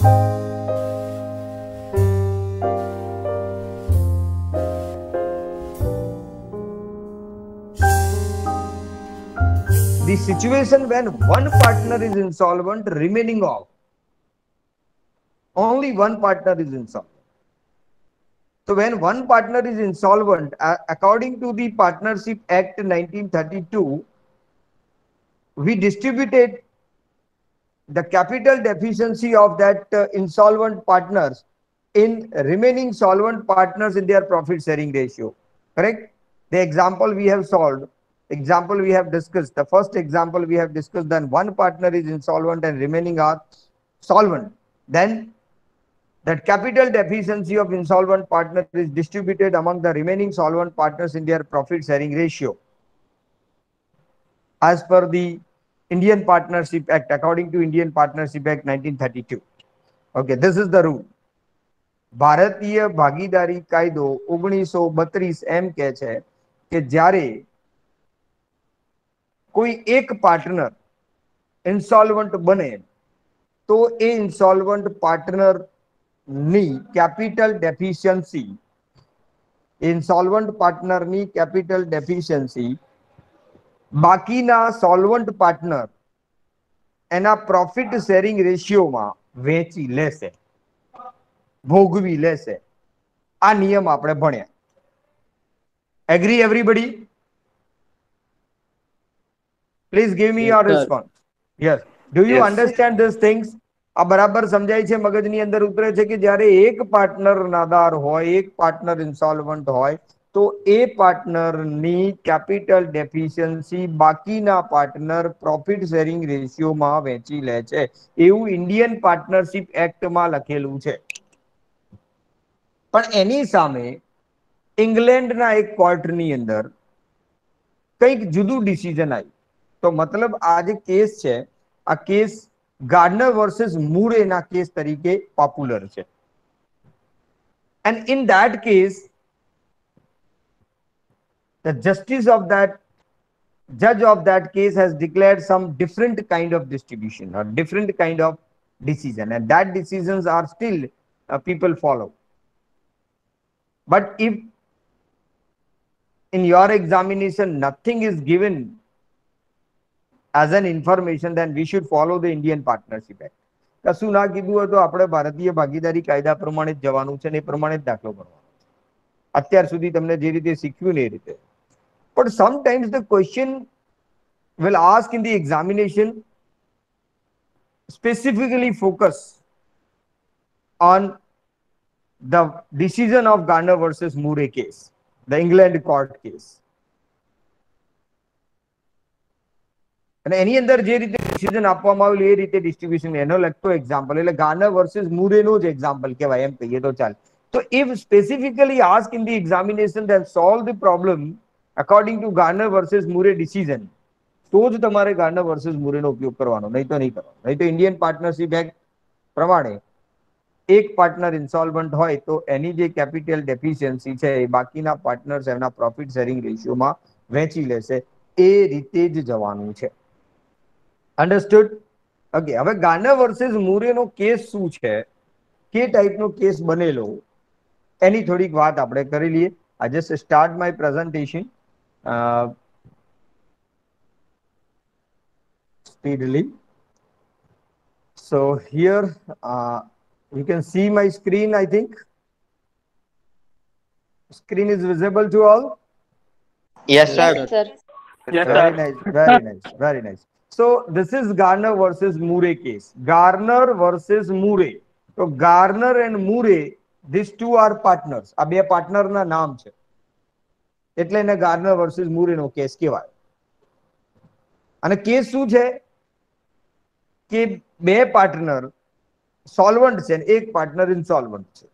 The situation when one partner is insolvent, remaining off. Only one partner is insolvent. So when one partner is insolvent, according to the Partnership Act 1932, we distributed the capital deficiency of that insolvent partners in remaining solvent partners in their profit sharing ratio. Correct? The example we have solved, example we have discussed, the first example we have discussed, then one partner is insolvent and remaining are solvent. Then that capital deficiency of insolvent partner is distributed among the remaining solvent partners in their profit sharing ratio as per the Indian Partnership Act, according to Indian Partnership Act 1932. Okay, this is the rule. ભારતીય ભાગીદારી કાયદો 1932 એમ કહે છે કે જ્યારે કોઈ એક partner insolvent બને તો એ ઇન્સોલ્વન્ટ પાર્ટનર ની કેપિટલ ડેફિશિયન્સી, ઇન્સોલ્વન્ટ પાર્ટનર ની કેપિટલ ડેફિશિયન્સી બાકીના સોલ્વન્ટ પાર્ટનર એના પ્રોફિટ શેરિંગ રેશિયોમાં વેચી લેશે, ભોગવી લેશે. આ નિયમ આપણે ભણ્યા. Agree everybody? Please give me your response. Yes, do you understand this things? આ બરાબર સમજાય છે, મગજની અંદર ઉતરે છે કે જ્યારે એક પાર્ટનર નાદાર હોય, એક પાર્ટનર ઇન્સોલ્વન્ટ હોય તો એ પાર્ટનરની કેપિટલ ડેફિશિયન્સી બાકીના પાર્ટનર પ્રોફિટ શેરિંગ રેશિયોમાં વેચી લે છે, એવું ઇન્ડિયન પાર્ટનરશિપ એક્ટમાં લખેલું છે. પણ એની સામે ઇંગ્લેન્ડના એક કોર્ટની અંદર કંઈક જુદું ડિસિઝન આવ્યું. તો મતલબ આ જે કેસ છે, આ કેસ ગાર્ડનર વર્સિસ મુરેના કેસ તરીકે પોપ્યુલર છે. And in that case, the justice of that judge of that case has declared some different kind of distribution or different kind of decision, and that decisions are still people follow. But if in your examination nothing is given as an information, then we should follow the Indian Partnership Act. કશું ના કીધું હોય તો આપણે ભારતીય ભાગીદારી કાયદા પ્રમાણે જ જવાનું છે ને એ પ્રમાણે જ દાખલો ભરવાનો છે. અત્યાર સુધી તમને જે રીતે શીખ્યું ને એ રીતે. But sometimes the question will ask in the examination specifically focus on the decision of Garner versus Murray case, the England court case. અને એની અંદર જે રીતે ડિસિઝન આપવામાં આવેલું એ રીતે ડિસ્ટ્રીબ્યુશન એનો લગતો એક્ઝામ્પલ, એટલે ગાર્નર વર્સિસ મુરેનો જ એક્ઝામ્પલ કહેવાય એમ કહીએ તો ચાલે. તો if specifically ask in the examination then solve the problem according to Garner versus Murray decision, તો જ તમારે ગાર્નર વર્સિસ મુરેનો ઉપયોગ કરવાનો, નહીં તો નહીં કરવાનો. નહીં તો ઇન્ડિયન પાર્ટનરશિપ એક્ટ પ્રમાણે એક પાર્ટનર ઇન્સોલ્વન્ટ હોય તો એની જે કેપિટલ ડેફિશિયન્સી છે એ બાકીના પાર્ટનર્સ એમના પ્રોફિટ શેરિંગ રેશિયોમાં વેચી લેશે, એ રીતે જ જવાનું છે. અંડરસ્ટુડ? ઓકે, હવે ગાર્નર વર્સિસ મુરેનો કેસ શું છે, કે ટાઈપનો કેસ બનેલો, એની થોડીક વાત આપણે કરી લઈએ. I just start my presentation speedily. So here you can see my screen. I think screen is visible to all. Yes, sir. Yes, sir. Yes, Very sir. nice, very nice, very nice. So this is Garner versus Murray case. Garner versus Murray. So Garner and Murray, these two are partners. આ બે partner ના નામ છે એટલે એને Garner versus Murray નો case કહેવાય. અને કેસ શું છે કે બે પાર્ટનર સોલ્વન્ટ છે અને એક પાર્ટનર ઇન્સોલ્વન્ટ છે.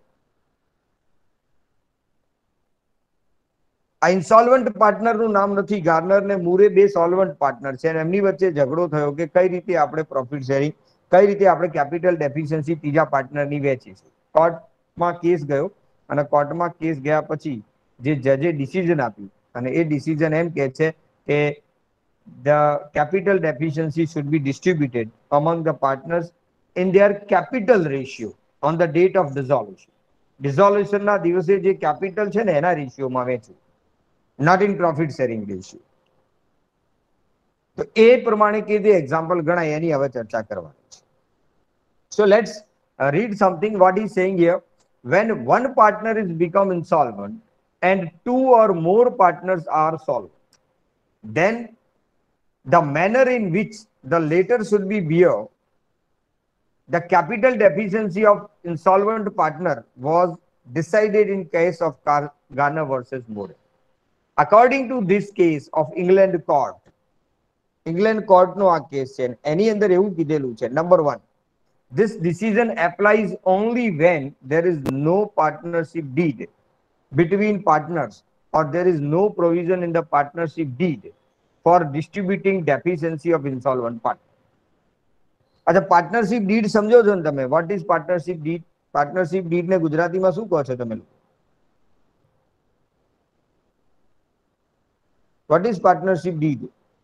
આ ઇન્સોલ્વન્ટ પાર્ટનરનું નામ નથી. ગાર્નર ને મુરે બે સોલ્વન્ટ પાર્ટનર છે અને એમની વચ્ચે ઝઘડો થયો કે કઈ રીતે આપણે પ્રોફિટ શેરિંગ, કઈ રીતે આપણે કેપિટલ ડેફિશિયન્સી ત્રીજા પાર્ટનરની વેચીશું. કોર્ટમાં કેસ ગયો અને કોર્ટમાં કેસ ગયા પછી જે જજે ડિસિઝન આપ્યું અને એ ડિસિઝન એમ કહે છે કે the capital deficiency should be distributed among the partners in their capital ratio on the date of dissolution. Dissolution ના દિવસે જે capital છે ને એના રેશિયોમાં વેચવું, not in profit sharing ratio. તો એ પ્રમાણે કીધું એક્ઝામ્પલ ગણાય, એની હવે ચર્ચા કરવાની છે. So let's read something what he's saying here. When one partner is become insolvent and two or more partners are solvent, then the manner in which the latter should be bear the capital deficiency of insolvent partner was decided in case of Garner versus Moore. According to this case of England court, England court no આ case છે, એની અંદર એવું કીધેલું છે, number 1, this decision applies only when there is no partnership deed between partners or there is no provision in the partnership deed for distributing deficiency of insolvent partner. अच्छा, partnership deed સમજો છો ને તમે? What is partnership deed? Partnership deed ને ગુજરાતીમાં શું કહો છો તમે? What is partnership deed?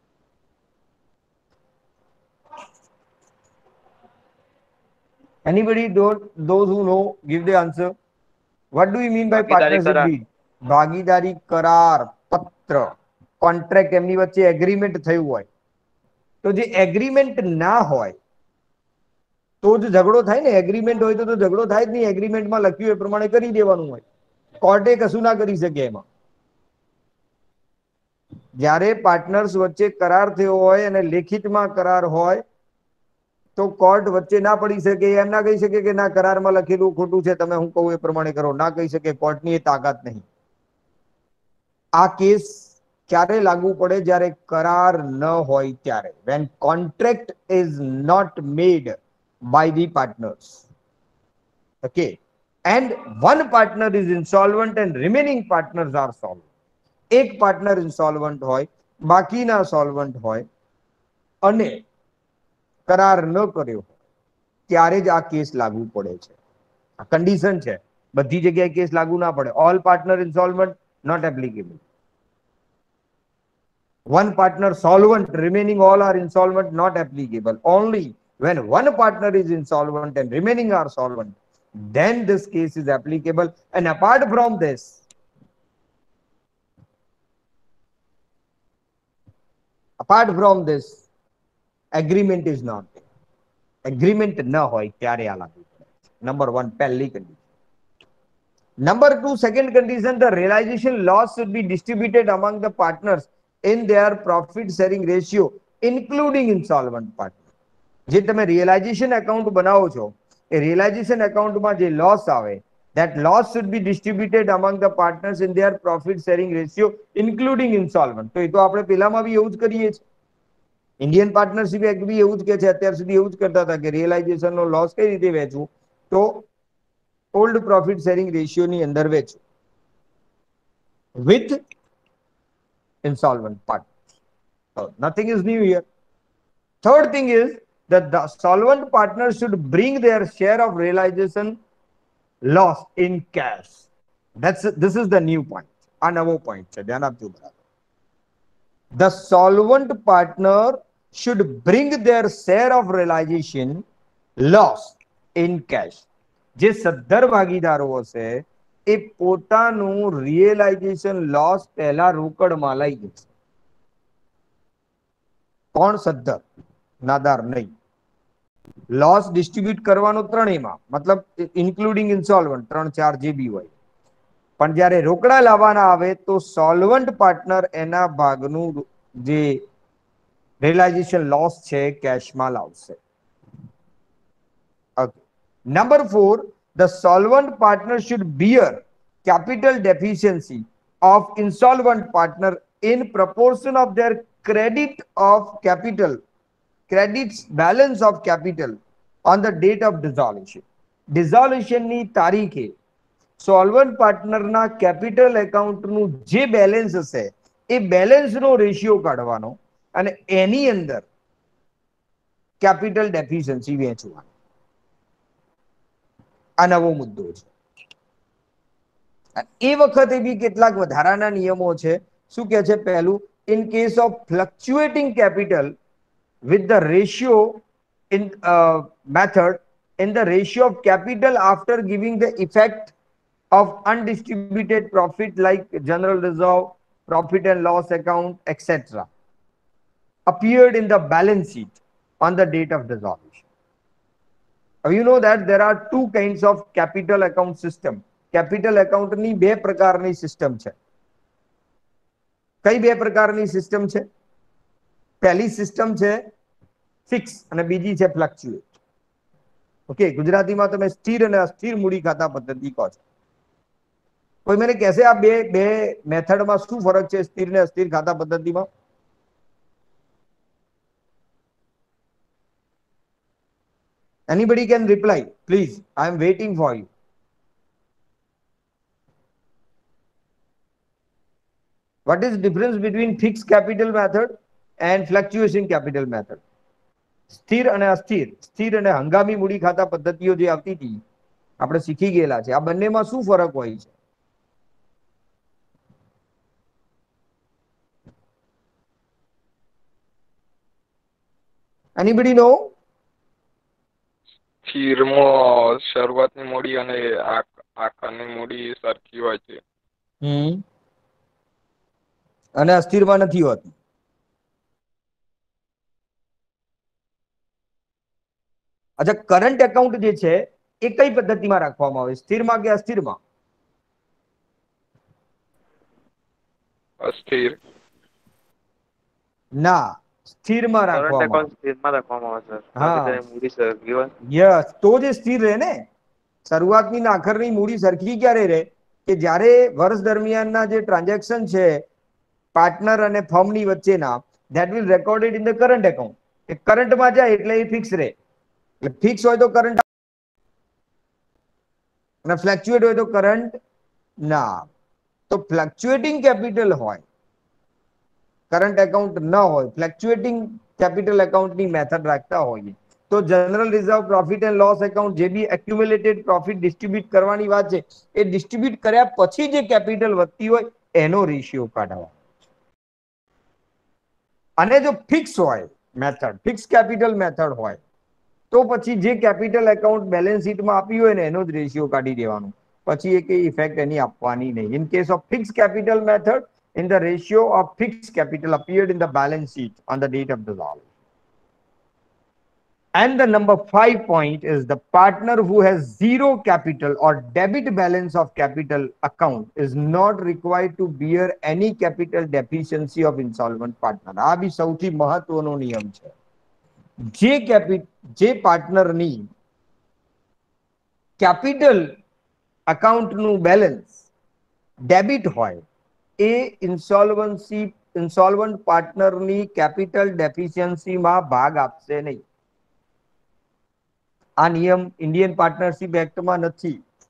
Anybody, those who know, give the answer. What do you mean by partnership deed? ભાગીદારી કરાર પત્ર, કોન્ટ્રાક્ટ એમની વચ્ચે એગ્રીમેન્ટ થયું હોય. તો જે એગ્રીમેન્ટ ના હોય તો જ ઝઘડો થાય ને. એગ્રીમેન્ટ હોય તો ઝઘડો થાય જ નહીં. એગ્રીમેન્ટમાં લખ્યું એ પ્રમાણે કરી દેવાનું હોય. કોર્ટે કશું ના કરી શકે એમાં. જ્યારે પાર્ટનર્સ વચ્ચે કરાર થયો હોય અને લેખિતમાં કરાર હોય તો કોર્ટ વચ્ચે ના પડી શકે. એમ ના કહી શકે કે ના, કરારમાં લખેલું ખોટું છે, તમે હું કહું એ પ્રમાણે કરો. ના કહી શકે, કોર્ટની એ તાકાત નહીં. આ કેસ ક્યારે લાગુ પડે? જ્યારે કરાર ન હોય ત્યારે. when contract is not made by the partners, okay, and one partner is insolvent and remaining partners are solvent. એક પાર્ટનર ઇન્સોલ્વન્ટ હોય, બાકીના સોલ્વન્ટ હોય અને કરાર ન કર્યો ત્યારે જ આ કેસ લાગુ પડે છે. આ કન્ડિશન છે, બધી જગ્યાએ કેસ લાગુ ના પડે. All partner insolvent, not applicable. one partner solvent, remaining all are insolvent, not applicable. Only when one partner is insolvent and remaining are solvent, then this case is applicable. And apart from this, agreement is not there. Agreement na hoy tyare આ લાગુ પડે. Number 1, પહેલી condition. Number 2, second condition, the realization loss should be distributed among the partners in their profit sharing ratio including insolvent partner. જે તમે realisation account બનાવો છો, એ realisation એકાઉન્ટમાં જે લોસ આવે, that loss should be distributed among the partners in their profit sharing ratio including insolvent. તો એ તો આપણે પેલામાં બી એવું જ કરીએ છીએ. ઇન્ડિયન પાર્ટનરશિપ એક્ટ બી એવું જ કે છે, અત્યાર સુધી એવું જ કરતા હતા કે રિયલાઇઝેશનનો લોસ કઈ રીતે વેચવું? તો ઓલ્ડ પ્રોફિટ શેરિંગ રેશિયોની અંદર વેચવું with insolvent partners. So nothing is new here. Third thing is that the solvent partners should bring their share of realization loss in cash. This is the new point. આ નવો point છે, ધ્યાન આપજો બરાબર. The solvent partner should bring their share of realization loss in cash. જે સદ્ધર ભાગીદારો હશે એ પોતાનું રિયલાઇઝેશન લોસ પહેલા રોકડમાં લઈ જશે. કોણ? સદ્ધર, નાદાર નહીં. લોસ ડિસ્ટ્રીબ્યુટ કરવાનો ત્રણેયમાં, મતલબ ઇન્ક્લુડિંગ ઇન્સોલ્વન્ટ, 3, 4 જે બી હોય. પણ જ્યારે રોકડા લાવવાના આવે તો સોલ્વન્ટ પાર્ટનર એના ભાગનું જે રિયલાઇઝેશન લોસ છે કેશમાં લાવશે. Okay. Number 4, the solvent partner should bear capital deficiency of insolvent partner in proportion of their credits balance of capital on the date of dissolution. Dissolution ની તારીખે સોલ્વન્ટ પાર્ટનરના કેપિટલ એકાઉન્ટનું જે balance હશે એ બેલેન્સનો ratio કાઢવાનો અને એની અંદર કેપિટલ ડેફિશિયન્સી વેચવાનો. આ નવો મુદ્દો છે. એ વખતે બી કેટલાક વધારાના નિયમો છે. શું કહે છે? પહેલું, in case of fluctuating capital with the ratio in method in the ratio of capital after giving the effect of undistributed profit like general reserve, profit and loss account, etc. appeared in the balance sheet on the date of dissolution. Now you know that there are two kinds of capital account system. Capital account ની બે પ્રકારની system છે. કઈ બે પ્રકારની system છે? પહેલી system છે ફિક્સ અને બીજી છે ફ્લક્ચ્યુએટ. ઓકે, ગુજરાતીમાં તમે સ્થિર અને અસ્થિર મૂડી ખાતા પદ્ધતિ કહો છો. કોઈ મને કહેશે આ બે બે મેથડમાં શું ફરક છે સ્થિર અને અસ્થિર ખાતા પદ્ધતિમાં? Anybody can reply, please. I am waiting for you. What is the difference between fixed capital method and fluctuation capital method? સ્થિર અને અસ્થિર, સ્થિર અને હંગામી મૂડી ખાતા પદ્ધતિઓ જે આવતી હતી આપણે શીખી ગયેલા છે, આ બંનેમાં શું ફરક હોય છે? Anybody know? સ્થિરમાં શરૂઆતની મૂડી અને આખાની મૂડી સરખી હોય છે. અને અસ્થિરમાં નથી હોતી. अच्छा, करंट अकाउंट जे छे ए कई पद्धतिमां राखवामां आवे, स्थिरमा के अस्थिरमा? અસ્થિર. ना, स्थिरमा राखवामां करंट अकाउंट स्थिर में रखवामां आवे सर, हाँ तेनी मूडी सरखी होय. यस, तो जे स्थिर रहे ने શરૂઆતની ને આખરની મૂડી સરખી ક્યારે રહે કે જ્યારે વર્ષ દરમિયાનના જે ટ્રાન્ઝેક્શન છે પાર્ટનર અને ફર્મની વચ્ચેના, that will recorded in the current account. એ કરંટમાં જાય એટલે એ ફિક્સ રહે. એટલે ફિક્સ હોય તો કરંટ અને ફ્લક્ચ્યુએટ હોય તો કરંટ ના. તો ફ્લક્ચ્યુએટિંગ કેપિટલ હોય, કરંટ એકાઉન્ટ ન હોય, ફ્લક્ચ્યુએટિંગ કેપિટલ એકાઉન્ટની મેથડ રાખતા હોઈએ તો general reserve, profit and loss account જે બી એક્યુમ્યુલેટેડ પ્રોફિટ ડિસ્ટ્રીબ્યુટ કરવાની વાત છે એ ડિસ્ટ્રીબ્યુટ કર્યા પછી જે કેપિટલ વધતી હોય એનો રેશિયો કાઢવાનો. અને જો ફિક્સ હોય મેથડ, ફિક્સ કેપિટલ મેથડ હોય તો પછી જે કેપિટલ એકાઉન્ટ બેલેન્સ શીટમાં આપી હોય ને એનો જ રેશિયો કાઢી દેવાનો. પછી એ કઈ ઇફેક્ટ એની આપવાની નહીં. In case of fix capital method, in the ratio of fixed capital appeared in the balance sheet on the date of dissolution. And the number 5 point is the partner who has zero capital or debit balance of capital account is not required to bear any capital deficiency of insolvent partner. આ બી સૌથી મહત્વનો નિયમ છે. જે પાર્ટનરની capital અકાઉન્ટનું balance debit હોય એ ઇન્સોલ્વન્ટ પાર્ટનરની કેપિટલ ડેફિશિયન્સીમાં ભાગ આપશે નહીં. આ નિયમ ઇન્ડિયન પાર્ટનરશિપ એક્ટમાં નથી.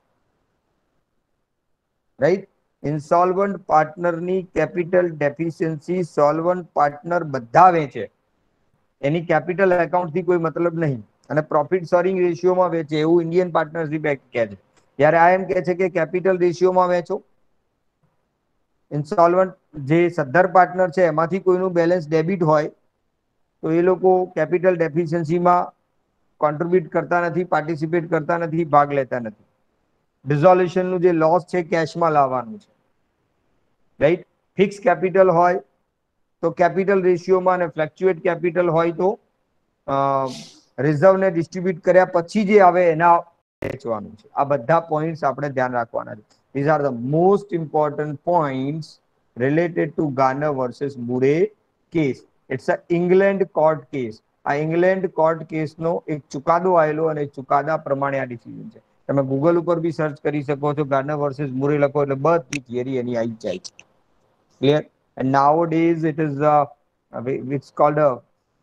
રાઈટ? ઇન્સોલ્વન્ટ પાર્ટનરની કેપિટલ ડેફિશિયન્સી સોલ્વન્ટ પાર્ટનર બધા વેચે, એની કેપિટલ એકાઉન્ટથી કોઈ મતલબ નહીં, અને પ્રોફિટ શેરિંગ રેશિયોમાં વેચે એવું ઇન્ડિયન પાર્ટનરશિપ એક્ટ કહે છે. જ્યારે આ એમ કહે છે કે કેપિટલ રેશિયોમાં વેચો. ઇન્સોલ્વન્ટ જે સદ્ધર પાર્ટનર છે એમાંથી કોઈનું બેલેન્સ ડેબિટ હોય તો એ લોકો કેપિટલ ડેફિશિયન્સીમાં કોન્ટ્રીબ્યુટ કરતા નથી, પાર્ટિસિપેટ કરતા નથી, ભાગ લેતા નથી. ડિઝોલ્યુશનનું જે લોસ છે કેશમાં લાવવાનું છે. રાઈટ? ફિક્સ કેપિટલ હોય તો કેપિટલ રેશિયોમાં, અને ફ્લક્ચ્યુએટ કેપિટલ હોય તો રિઝર્વને ડિસ્ટ્રીબ્યુટ કર્યા પછી જે આવે એના વેચવાનું છે. આ બધા પોઈન્ટ્સ આપણે ધ્યાન રાખવાના છે. These are the most important points related to Garner versus Murray case. It's a England court case. આ ઇંગ્લેન્ડ કોર્ટ કેસનો એક ચુકાદો આવેલો અને ચુકાદા પ્રમાણે આ ડિસિઝન છે. તમે ગૂગલ ઉપર બી સર્ચ કરી શકો છો, ગાર્નર વર્સિસ મુરે લખો એટલે બધી થિયરી એની આવી જાય છે. Clear? And nowadays it is it's called a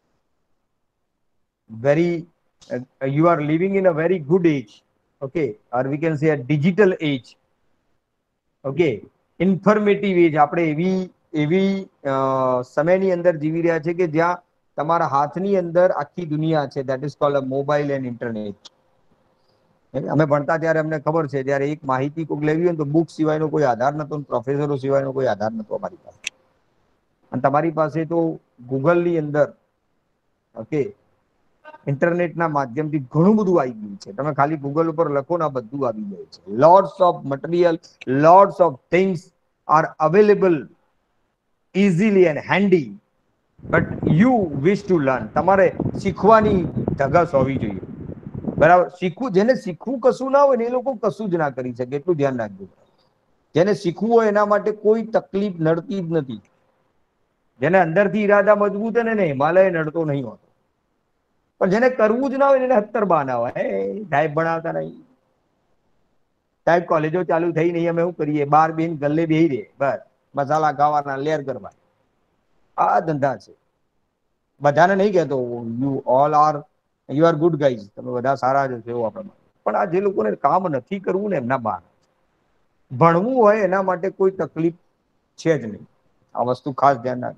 very you are living in a very good age, okay, or we can say a digital age. Okay, informative age. આપણે એવી સમયની અંદર જીવી રહ્યા છે કે જ્યાં તમારા હાથની અંદર આખી દુનિયા છે. That is called a mobile and internet. અમે ભણતા ત્યારે અમને ખબર છે ત્યારે એક માહિતી કોઈક લેવી હોય તો બુક સિવાયનો કોઈ આધાર નતો, પ્રોફેસરો સિવાયનો કોઈ આધાર નતો અમારી પાસે. અને તમારી પાસે તો ગૂગલની અંદર ઓકે ઇન્ટરનેટના માધ્યમથી ઘણું બધું આવી ગયું છે. તમે ખાલી ગૂગલ ઉપર લખો ને બધું આવી જાય છે. Lots of material, lots of things are available easily and handy, but you wish to learn. તમારે શીખવાની ધગસ હોવી જોઈએ. બરાબર, શીખવું, જેને શીખવું કશું ના હોય ને એ લોકો કશું જ ના કરી શકે, એટલું ધ્યાન રાખજો. જેને શીખવું હોય એના માટે કોઈ તકલીફ નડતી જ નથી. જેને અંદરથી ઈરાદા મજબૂત હોય ને હિમાલય નડતો નહીં હોતો. પણ જેને કરવું જ ના હોય એને 70 બહાના હોય. સાહેબ ભણાવતા નહીં, સાહેબ કોલેજો ચાલુ થઈ નહીં, અમે શું કરીએ, બાર બેન ગલ્લે બેહી રહે, બસ મસાલા ખાવાના, લેર કરવા. આ ધંધા છે. બધાને નહીં કહેતો you all are, you are good guys, તમે બધા સારા જ છો એવું આપણે, પણ આ જે લોકોને કામ નથી કરવું ને એમના બહાર. ભણવું હોય એના માટે કોઈ તકલીફ છે જ નહીં. આ વસ્તુ ખાસ ધ્યાન રાખજો.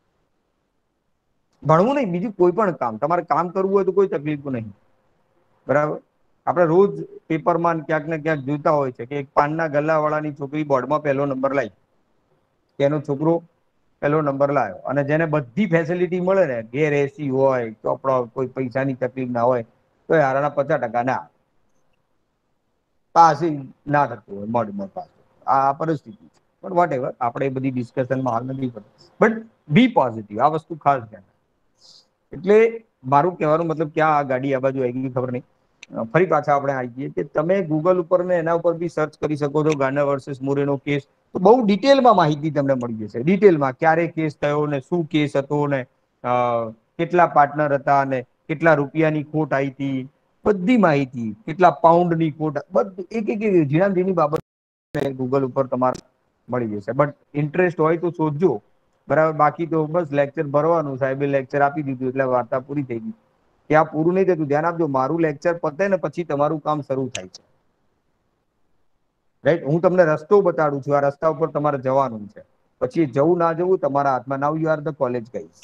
ભણવું નહીં, બીજું કોઈ પણ કામ તમારે કામ કરવું હોય તો કોઈ તકલીફ નહીં. બરાબર, આપણે રોજ પેપરમાં ક્યાંક ને ક્યાંક જોતા હોય છે કે એક પાનના ગલ્લાવાળાની છોકરી બોર્ડમાં પહેલો નંબર લાવી, તેનો છોકરો પહેલો નંબર લાવ્યો, અને જેને બધી ફેસિલિટી મળે ને, ઘેર એસી હોય, ચોપડા, કોઈ પૈસાની તકલીફ ના હોય, તો યારના 50% ના પાસ ના થતું હોય મોડમાં પાસ. આ પરિસ્થિતિ છે. પણ વોટ એવર, આપણે એ બધી ડિસ્કશનમાં હાલ નથી પડતી. બટ બી પોઝિટિવ, આ વસ્તુ ખાસ ધ્યાન. એટલે મારું કહેવાનું મતલબ, ક્યાં આ ગાડી આ બાજુ આવી ગઈ ખબર નહીં. ફરી પાછા આપણે આવી જઈએ કે તમે ગૂગલ ઉપર ને એના ઉપર બી સર્ચ કરી શકો છો, ગાર્નર વર્સિસ મુરેનો કેસ. તો બહુ ડિટેલમાં માહિતી તમને મળી જશે. ડિટેલમાં ક્યારે કેસ થયો ને શું કેસ હતો ને કેટલા પાર્ટનર હતા ને કેટલા રૂપિયાની ખોટ આવી હતી, બધી માહિતી, કેટલા પાઉન્ડની ખોટ, બધું એક એક ઝીણા ઝીણી બાબત ગૂગલ ઉપર તમારે મળી જશે. બટ ઇન્ટરેસ્ટ હોય તો શોધજો. બરાબર, બાકી તો બસ લેક્ચર ભરવાનું, સાહેબે લેક્ચર આપી દીધું એટલે વાર્તા પૂરી થઈ ગઈ. ત્યાં પૂરું નહીં થતું. ધ્યાન આપજો, મારું લેક્ચર પતે ને પછી તમારું કામ શરૂ થાય છે. રાઈટ, હું તમને રસ્તો બતાડું છું, આ રસ્તા ઉપર તમારે જવાનું છે. પછી જવું ના જવું તમારા હાથમાં. Now you are the college guys.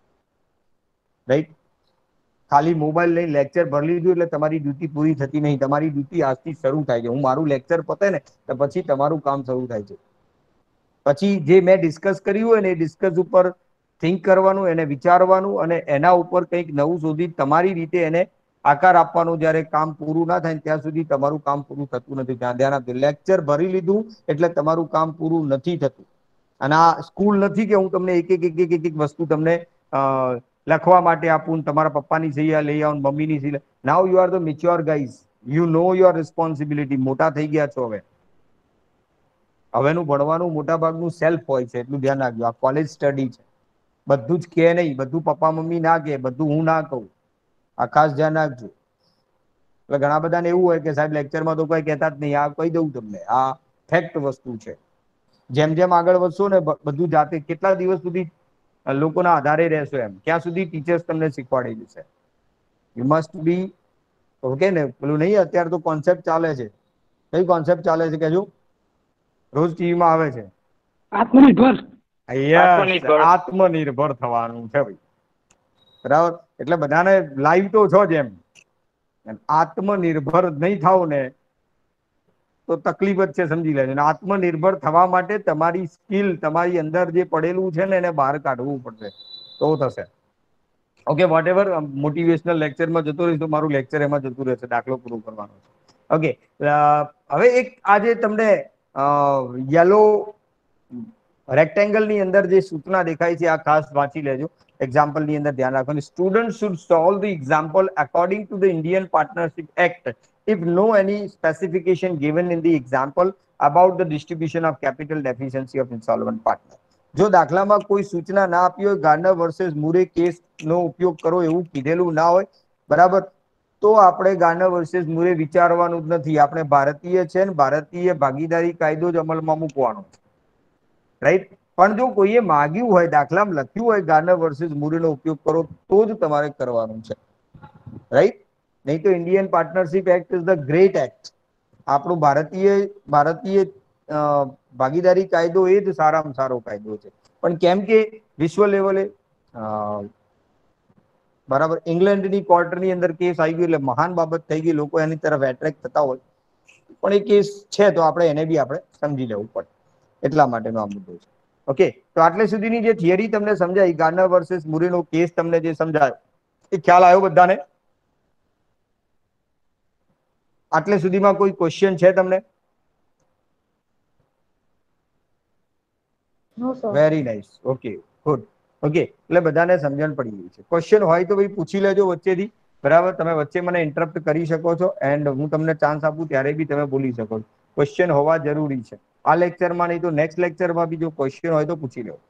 Right, ખાલી મોબાઈલ લઈને લેક્ચર ભરી લીધું એટલે તમારી ડ્યુટી પૂરી થતી નહીં. તમારી ડ્યુટી આજથી શરૂ થાય છે. હું મારું લેક્ચર પતે ને તો પછી તમારું કામ શરૂ થાય છે. પછી જે મેં ડિસ્કસ કર્યું હોય ને એ ડિસ્કસ ઉપર થિંક કરવાનું, એને વિચારવાનું, અને એના ઉપર કંઈક નવું શોધી તમારી રીતે એને આકાર આપવાનો. જ્યારે કામ પૂરું ના થાય ત્યાં સુધી તમારું કામ પૂરું થતું નથી. ધ્યાન આપજો, લેક્ચર ભરી લીધું એટલે તમારું કામ પૂરું નથી થતું. અને આ સ્કૂલ નથી કે હું તમને એક એક વસ્તુ તમને લખવા માટે આપું, તમારા પપ્પાની સહી લઈ આવું, મમ્મીની સહી. Now you are the mature guys, you know your responsibility. મોટા થઈ ગયા છો હવે. હવેનું ભણવાનું મોટા ભાગનું સેલ્ફ હોય છે, એટલું ધ્યાન રાખજો. આ કોલેજ સ્ટડી છે, બધું જ કે નહીં, બધું પપ્પા મમ્મી ના કે, બધું હું ના કહું. આ ખાસ ધ્યાન રાખજો. એટલે ઘણા બધાને એવું હોય કે સાહેબ લેક્ચરમાં તો કોઈ કહેતા જ નહીં. આ કહી દઉં તમને, આ ફેક્ટ વસ્તુ છે. જેમ જેમ આગળ વધશો ને બધું જાતે, કેટલા દિવસ સુધી લોકોના આધારે રહેશો, એમ ક્યાં સુધી ટીચર્સ તમને શીખવાડી દેશે. યુ મસ્ટ બી ઓકે ને. પેલું નહીં, અત્યારે તો કોન્સેપ્ટ ચાલે છે. કઈ કોન્સેપ્ટ ચાલે છે કહેજો? રોજ ટીવીમાં આવે છે, આત્મનિર્ભર. આત્મનિર્ભર થવાનું છે ભાઈ. બરાબર, એટલે બધાને લાઈવ તો છો જ એમ. આત્મનિર્ભર નહીં થાવ ને તો તકલીફ જ છે, સમજી લેજો. આત્મનિર્ભર થવા માટે તમારી સ્કિલ, તમારી અંદર જે પડેલું છે ને એને બહાર કાઢવું પડશે, તો થશે. Okay, vote ever. મોટિવેશનલ લેક્ચરમાં જતો રહીશ તો મારું લેક્ચર એમાં જતું રહેશે, દાખલો પૂરો કરવાનો છે. ઓકે, હવે એક આજે તમને યલો રેક્ટેંગલ ની અંદર જે સૂચના દેખાય છે આ ખાસ વાંચી લેજો. એક્ઝામ્પલ ની અંદર ધ્યાન રાખવાનું. Student should solve the example according to the Indian partnership act if no any specification given in the example about the distribution of capital deficiency of insolvent partner. જો દાખલામાં કોઈ સૂચના ના આપી હોય, ગાર્નર વર્સેસ મુરે કેસ નો ઉપયોગ કરો એવું કીધેલું ના હોય, બરાબર, તો આપણે ગાર્નર વર્સેસ મુરે વિચારવાનું જ નથી. આપણે ભારતીય છે ને ભારતીય ભાગીદારી કાયદો જ અમલમાં મૂકવાનો છે. રાઈટ, પણ જો કોઈએ માગ્યું હોય, દાખલામાં લખ્યું હોય ગાર્નર વર્સેસ મુરેનો ઉપયોગ કરો, તો જ તમારે કરવાનું છે. રાઈટ, નહીં તો Indian partnership act is the great act. આપણું ભારતીય ભાગીદારી કાયદો એ જ સારામાં સારો કાયદો છે. પણ કેમ કે વિશ્વ લેવલે બરાબર ઇંગ્લેન્ડની કોર્ટની અંદર કેસ આવી ગયો એટલે મહાન બાબત થઈ ગઈ, લોકો એની તરફ એટ્રેક્ટ થતા હોય. પણ એ કેસ છે તો આપણે એને બી આપણે સમજી લેવું પડે, એટલા માટેનો આ મુદ્દો છે. ઓકે, તો આટલે સુધીની જે થિયરી તમને સમજાય, ગાર્નર વર્સેસ મુરેનો કેસ તમને જે સમજાયો, એ ખ્યાલ આવ્યો બધાને? આટલે સુધીમાં કોઈ ક્વેશ્ચન છે તમને? No sir. Very nice. Okay, good. Okay, એટલે બધાને સમજણ પડી ગઈ છે. ક્વેશ્ચન હોય તો ભાઈ પૂછી લેજો વચ્ચેથી, બરાબર? તમે વચ્ચે મને ઇન્ટરપ્ટ કરી શકો છો એન્ડ હું તમને ચાન્સ આપું ત્યારે બી તમે બોલી શકો છો. ક્વેશ્ચન હોવા જરૂરી છે આ લેક્ચરમાં, નહીં તો નેક્સ્ટ લેક્ચરમાં બી જો ક્વેશ્ચન હોય તો પૂછી લો.